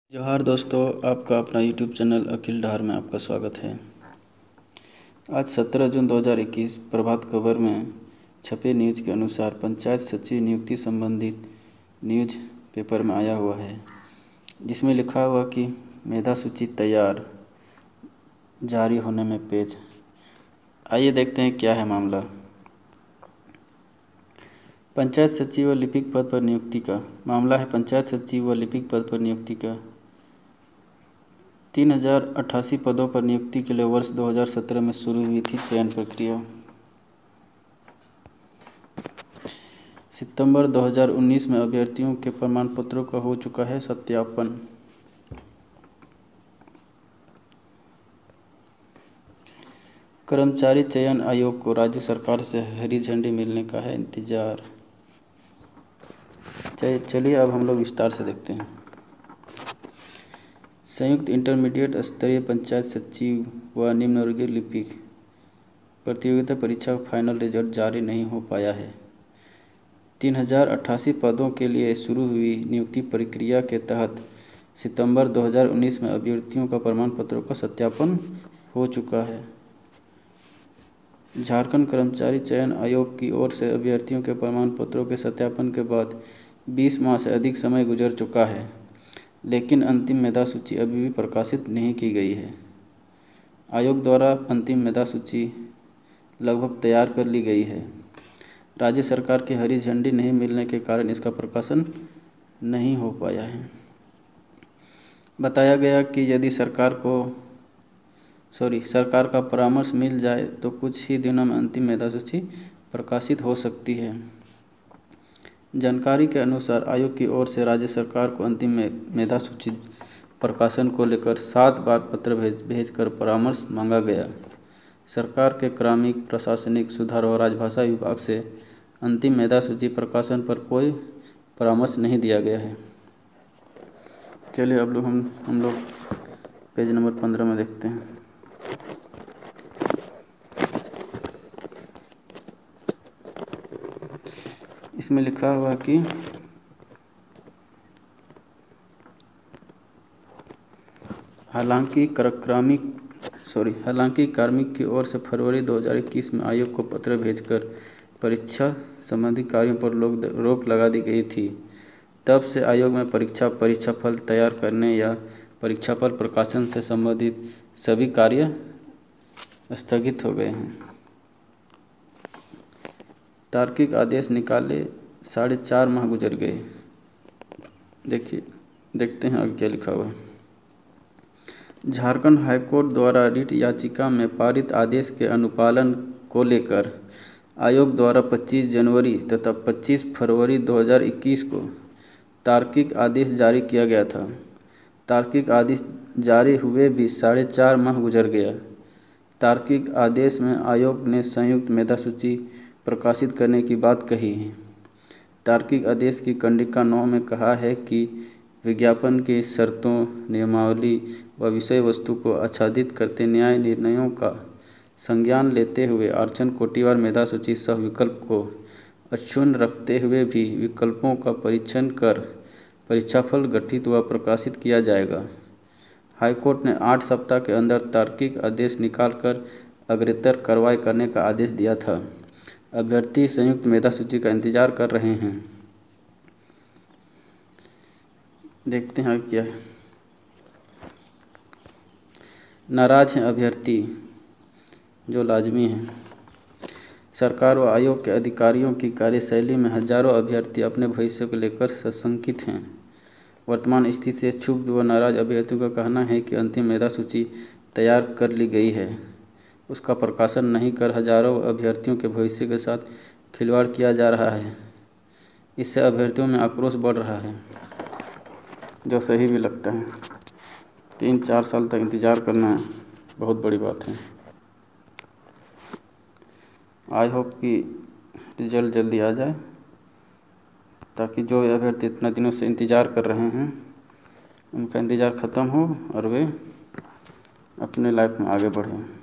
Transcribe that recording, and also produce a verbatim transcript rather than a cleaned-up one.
जोहार दोस्तों, आपका अपना यूट्यूब चैनल अखिल डहार में आपका स्वागत है। आज सत्रह जून दो हज़ार इक्कीस प्रभात खबर में छपे न्यूज़ के अनुसार पंचायत सचिव नियुक्ति संबंधित न्यूज़ पेपर में आया हुआ है, जिसमें लिखा हुआ कि मेधा सूची तैयार, जारी होने में पेज। आइए देखते हैं क्या है मामला। पंचायत सचिव व लिपिक पद पर नियुक्ति का मामला है। पंचायत सचिव व लिपिक पद पर नियुक्ति का तीन हजार अट्ठासी पदों पर नियुक्ति के लिए वर्ष दो हज़ार सत्रह में शुरू हुई थी चयन प्रक्रिया। सितंबर दो हज़ार उन्नीस में अभ्यर्थियों के प्रमाण पत्रों का हो चुका है सत्यापन। कर्मचारी चयन आयोग को राज्य सरकार से हरी झंडी मिलने का है इंतजार। चलिए अब हम लोग विस्तार से देखते हैं। संयुक्त इंटरमीडिएट स्तरीय पंचायत सचिव व निम्नवर्गीय लिपिक प्रतियोगिता परीक्षा का फाइनल रिजल्ट जारी नहीं हो पाया है। तीन हजार अट्ठासी पदों के लिए शुरू हुई नियुक्ति प्रक्रिया के तहत सितंबर दो हज़ार उन्नीस में अभ्यर्थियों का प्रमाण पत्रों का सत्यापन हो चुका है। झारखंड कर्मचारी चयन आयोग की ओर से अभ्यर्थियों के प्रमाण पत्रों के सत्यापन के बाद बीस माह से अधिक समय गुजर चुका है, लेकिन अंतिम मेधा सूची अभी भी प्रकाशित नहीं की गई है। आयोग द्वारा अंतिम मेधा सूची लगभग तैयार कर ली गई है। राज्य सरकार की हरी झंडी नहीं मिलने के कारण इसका प्रकाशन नहीं हो पाया है। बताया गया कि यदि सरकार को सॉरी सरकार का परामर्श मिल जाए तो कुछ ही दिनों में अंतिम मेधा सूची प्रकाशित हो सकती है। जानकारी के अनुसार आयोग की ओर से राज्य सरकार को अंतिम मेधा सूची प्रकाशन को लेकर सात बार पत्र भेज भेजकर परामर्श मांगा गया। सरकार के क्रमिक प्रशासनिक सुधार और राजभाषा विभाग से अंतिम मेधा सूची प्रकाशन पर कोई परामर्श नहीं दिया गया है। चलिए अब लोग हम हम लोग पेज नंबर पंद्रह में देखते हैं। इसमें लिखा हुआ कि हालांकि क्रमिक सॉरी हालांकि कार्मिक की ओर से फरवरी दो हज़ार इक्कीस में आयोग को पत्र भेजकर परीक्षा संबंधी कार्यों पर रोक लगा दी गई थी, तब से आयोग में परीक्षा परीक्षाफल तैयार करने या परीक्षाफल प्रकाशन से संबंधित सभी कार्य स्थगित हो गए हैं। तार्किक आदेश निकाले साढ़े चार माह गुजर गए। देखिए देखते हैं आगे क्या लिखा हुआ है। झारखंड हाईकोर्ट द्वारा रिट याचिका में पारित आदेश के अनुपालन को लेकर आयोग द्वारा पच्चीस जनवरी तथा पच्चीस फरवरी दो हज़ार इक्कीस को तार्किक आदेश जारी किया गया था। तार्किक आदेश जारी हुए भी साढ़े चार माह गुजर गया। तार्किक आदेश में आयोग ने संयुक्त मेधा सूची प्रकाशित करने की बात कही है। तार्किक आदेश की कंडिका नौ में कहा है कि विज्ञापन की शर्तों, नियमावली व विषय वस्तु को आच्छादित करते न्याय निर्णयों का संज्ञान लेते हुए आरक्षण कोटिवार मेधा सूची सह विकल्प को अक्षुण्ण रखते हुए भी विकल्पों का परीक्षण कर परीक्षाफल गठित व प्रकाशित किया जाएगा। हाईकोर्ट ने आठ सप्ताह के अंदर तार्किक आदेश निकालकर अग्रेतर कार्रवाई करने का आदेश दिया था। अभ्यर्थी संयुक्त मेधा सूची का इंतजार कर रहे हैं। देखते हैं क्या है। नाराज हैं अभ्यर्थी, जो लाजमी है। सरकार व आयोग के अधिकारियों की कार्यशैली में हजारों अभ्यर्थी अपने भविष्य को लेकर सशंकित हैं। वर्तमान स्थिति से क्षुब्ध व नाराज अभ्यर्थियों का कहना है कि अंतिम मेधा सूची तैयार कर ली गई है, उसका प्रकाशन नहीं कर हजारों अभ्यर्थियों के भविष्य के साथ खिलवाड़ किया जा रहा है। इससे अभ्यर्थियों में आक्रोश बढ़ रहा है, जो सही भी लगता है। तीन चार साल तक इंतज़ार करना बहुत बड़ी बात है। आई होप कि रिजल्ट जल्दी आ जाए, ताकि जो अभ्यर्थी इतना दिनों से इंतज़ार कर रहे हैं उनका इंतज़ार ख़त्म हो और वे अपने लाइफ में आगे बढ़ें।